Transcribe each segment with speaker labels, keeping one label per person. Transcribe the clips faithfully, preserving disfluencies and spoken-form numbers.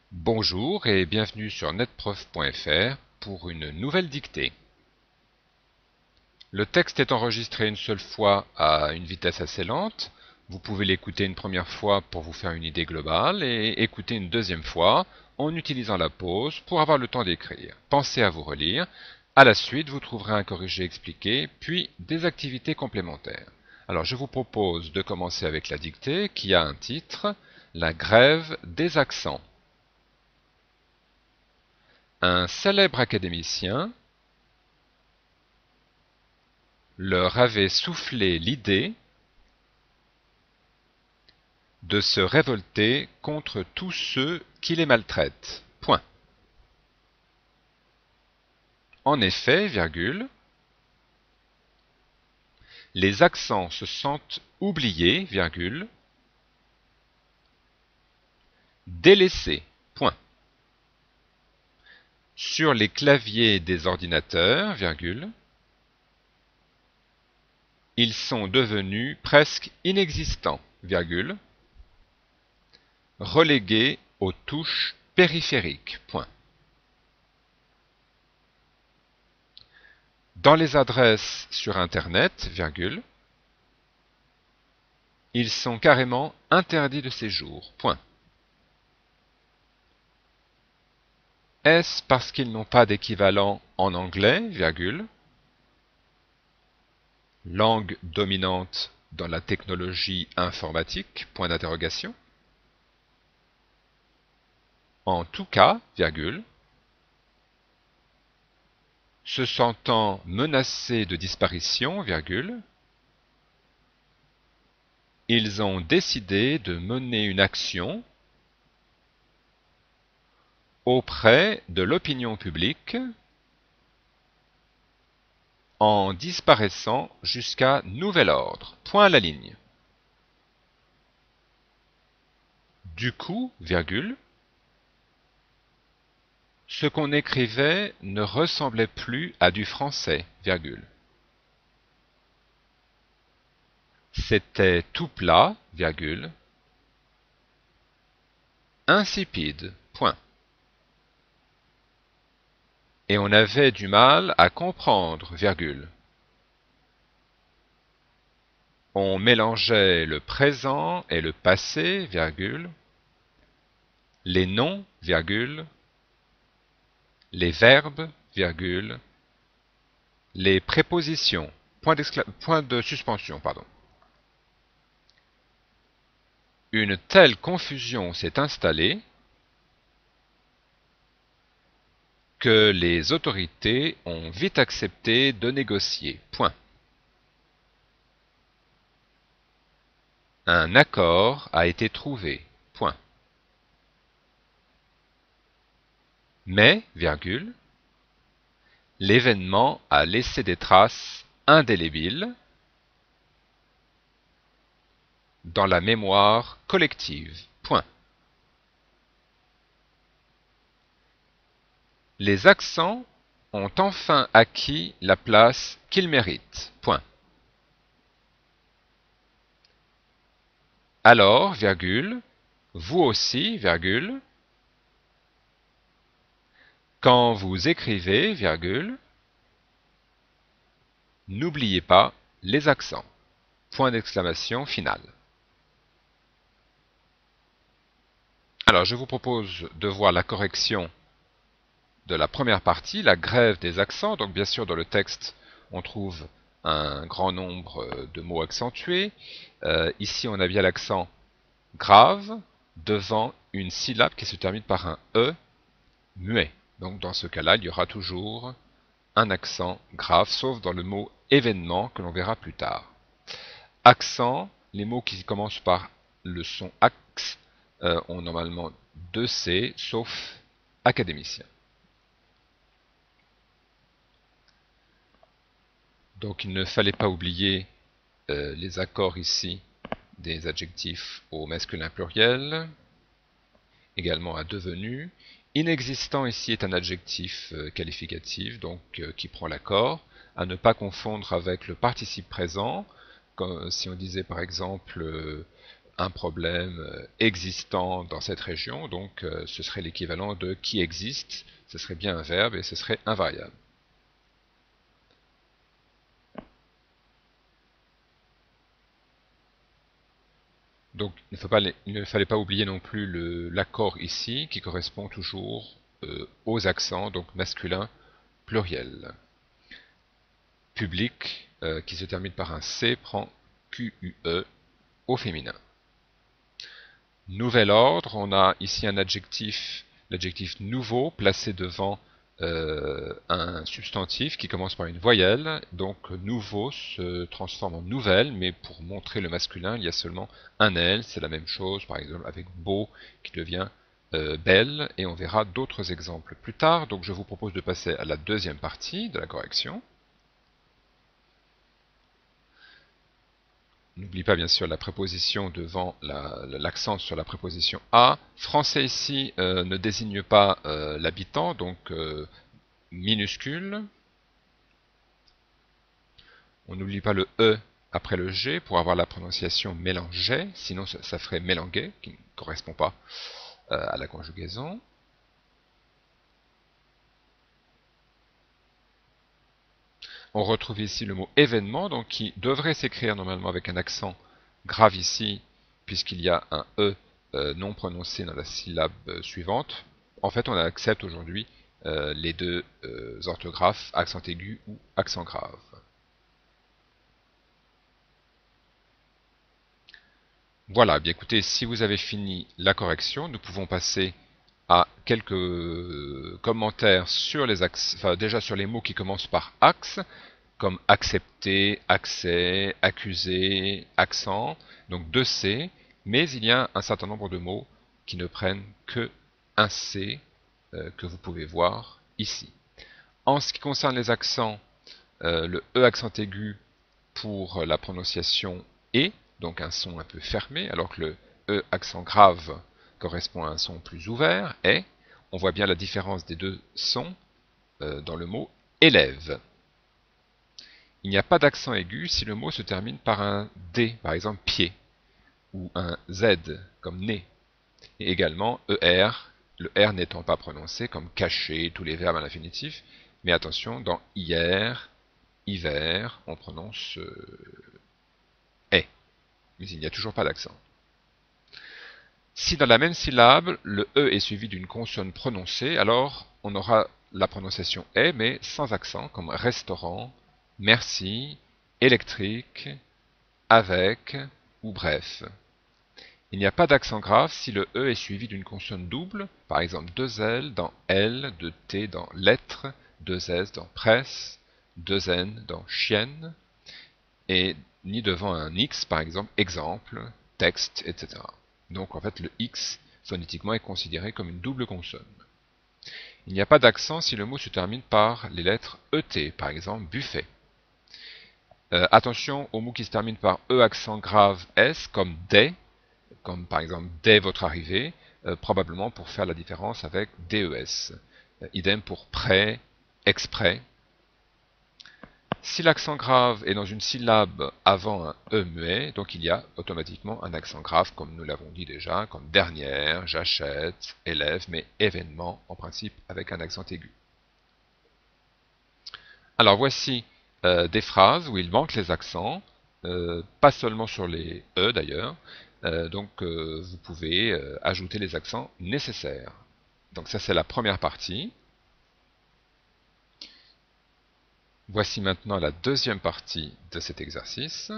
Speaker 1: Bonjour et bienvenue sur netprof point F R pour une nouvelle dictée. Le texte est enregistré une seule fois à une vitesse assez lente. Vous pouvez l'écouter une première fois pour vous faire une idée globale et écouter une deuxième fois en utilisant la pause pour avoir le temps d'écrire. Pensez à vous relire. À la suite, vous trouverez un corrigé expliqué, puis des activités complémentaires. Alors je vous propose de commencer avec la dictée qui a un titre « La grève des accents ». Un célèbre académicien leur avait soufflé l'idée de se révolter contre tous ceux qui les maltraitent. Point. En effet, virgule, les accents se sentent oubliés, virgule, délaissés. Point. Sur les claviers des ordinateurs, virgule, ils sont devenus presque inexistants, virgule, relégués aux touches périphériques. Point. Dans les adresses sur Internet, virgule, ils sont carrément interdits de séjour. Point. Est-ce parce qu'ils n'ont pas d'équivalent en anglais, virgule, langue dominante dans la technologie informatique, point d'interrogation. En tout cas, virgule, se sentant menacés de disparition, virgule, ils ont décidé de mener une action auprès de l'opinion publique en disparaissant jusqu'à nouvel ordre. Point à la ligne. Du coup, virgule, ce qu'on écrivait ne ressemblait plus à du français, virgule. C'était tout plat, virgule, insipide, point. Et on avait du mal à comprendre, virgule. On mélangeait le présent et le passé, virgule, les noms, virgule, les verbes, virgule, les prépositions, point, point de suspension, pardon. Une telle confusion s'est installée que les autorités ont vite accepté de négocier. Point. Un accord a été trouvé. Point. Mais, virgule, l'événement a laissé des traces indélébiles dans la mémoire collective. Point. Les accents ont enfin acquis la place qu'ils méritent. Point. Alors, virgule, vous aussi, virgule, quand vous écrivez, virgule, n'oubliez pas les accents. Point d'exclamation final. Alors, je vous propose de voir la correction de la première partie, la grève des accents. Donc, bien sûr, dans le texte, on trouve un grand nombre de mots accentués. Euh, ici, on a bien l'accent grave devant une syllabe qui se termine par un E muet. Donc, dans ce cas-là, il y aura toujours un accent grave, sauf dans le mot événement que l'on verra plus tard. Accent, les mots qui commencent par le son ax euh, ont normalement deux C, sauf académicien. Donc il ne fallait pas oublier euh, les accords ici des adjectifs au masculin pluriel, également à devenu. Inexistant ici est un adjectif euh, qualificatif, donc euh, qui prend l'accord, à ne pas confondre avec le participe présent, comme si on disait par exemple euh, un problème euh, existant dans cette région, donc euh, ce serait l'équivalent de qui existe, ce serait bien un verbe et ce serait un variable. Donc il ne, faut pas, il ne fallait pas oublier non plus l'accord ici qui correspond toujours euh, aux accents, donc masculin pluriel. Public euh, qui se termine par un C prend Q U E au féminin. Nouvel ordre, on a ici un adjectif, l'adjectif nouveau placé devant euh, un substantif qui commence par une voyelle, donc nouveau se transforme en nouvelle, mais pour montrer le masculin, il y a seulement un L, c'est la même chose, par exemple avec beau qui devient euh, belle, et on verra d'autres exemples plus tard, donc je vous propose de passer à la deuxième partie de la correction. N'oublie pas bien sûr la préposition devant l'accent la, sur la préposition A. Français ici euh, ne désigne pas euh, l'habitant, donc euh, minuscule. On n'oublie pas le E après le G pour avoir la prononciation mélangée, sinon ça, ça ferait mélangué, qui ne correspond pas euh, à la conjugaison. On retrouve ici le mot événement, donc qui devrait s'écrire normalement avec un accent grave ici, puisqu'il y a un E euh, non prononcé dans la syllabe euh, suivante. En fait, on accepte aujourd'hui euh, les deux euh, orthographes, accent aigu ou accent grave. Voilà, bien écoutez, si vous avez fini la correction, nous pouvons passer à quelques commentaires sur les axes, enfin déjà sur les mots qui commencent par axe, comme accepter, accès, accuser, accent, donc deux C, mais il y a un certain nombre de mots qui ne prennent que un C, euh, que vous pouvez voir ici. En ce qui concerne les accents, euh, le E accent aigu pour la prononciation E, donc un son un peu fermé, alors que le E accent grave correspond à un son plus ouvert, et on voit bien la différence des deux sons euh, dans le mot élève. Il n'y a pas d'accent aigu si le mot se termine par un D, par exemple pied, ou un Z, comme nez. Et également E R, le R n'étant pas prononcé, comme caché, tous les verbes à l'infinitif, mais attention, dans hier, hiver, on prononce euh, est, mais il n'y a toujours pas d'accent. Si dans la même syllabe, le E est suivi d'une consonne prononcée, alors on aura la prononciation est, mais sans accent, comme restaurant, merci, électrique, avec, ou bref. Il n'y a pas d'accent grave si le E est suivi d'une consonne double, par exemple deux L dans L, deux T dans lettre, deux S dans presse, deux N dans chienne, et ni devant un X, par exemple, exemple, texte, et cetera. Donc en fait le X, phonétiquement, est considéré comme une double consonne. Il n'y a pas d'accent si le mot se termine par les lettres E T, par exemple buffet. Euh, attention aux mots qui se terminent par E accent grave S, comme dès, comme par exemple dès votre arrivée, euh, probablement pour faire la différence avec D E S. Euh, idem pour prêt, exprès. Si l'accent grave est dans une syllabe avant un E muet, donc il y a automatiquement un accent grave, comme nous l'avons dit déjà, comme dernière, j'achète, élève, mais événement, en principe, avec un accent aigu. Alors voici euh, des phrases où il manque les accents, euh, pas seulement sur les E d'ailleurs, euh, donc euh, vous pouvez euh, ajouter les accents nécessaires. Donc ça c'est la première partie. Voici maintenant la deuxième partie de cet exercice.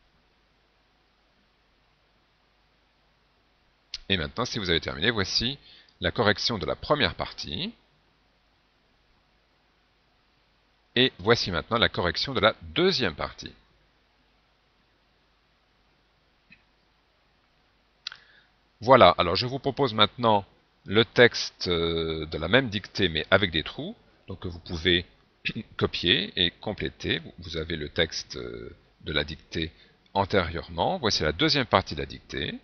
Speaker 1: Et maintenant, si vous avez terminé, voici la correction de la première partie. Et voici maintenant la correction de la deuxième partie. Voilà, alors je vous propose maintenant le texte de la même dictée mais avec des trous, donc que vous pouvez copier et compléter. Vous avez le texte de la dictée antérieurement. Voici la deuxième partie de la dictée.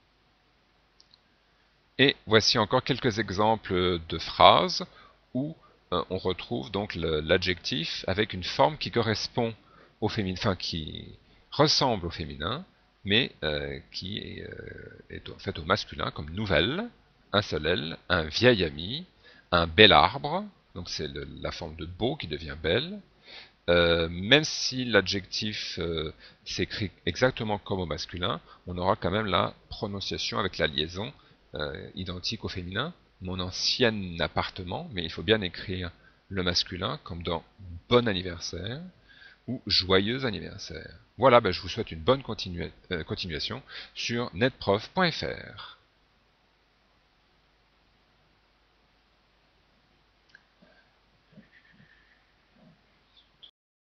Speaker 1: Et voici encore quelques exemples de phrases où euh, on retrouve donc l'adjectif avec une forme qui correspond au féminin, enfin qui ressemble au féminin, mais euh, qui est, euh, est en fait au masculin comme nouvelle, un seul L, un vieil ami, un bel arbre, donc c'est la forme de beau qui devient belle. Euh, même si l'adjectif euh, s'écrit exactement comme au masculin, on aura quand même la prononciation avec la liaison euh, identique au féminin. Mon ancien appartement, mais il faut bien écrire le masculin comme dans bon anniversaire ou joyeux anniversaire. Voilà, ben je vous souhaite une bonne continua euh, continuation sur netprof point fr.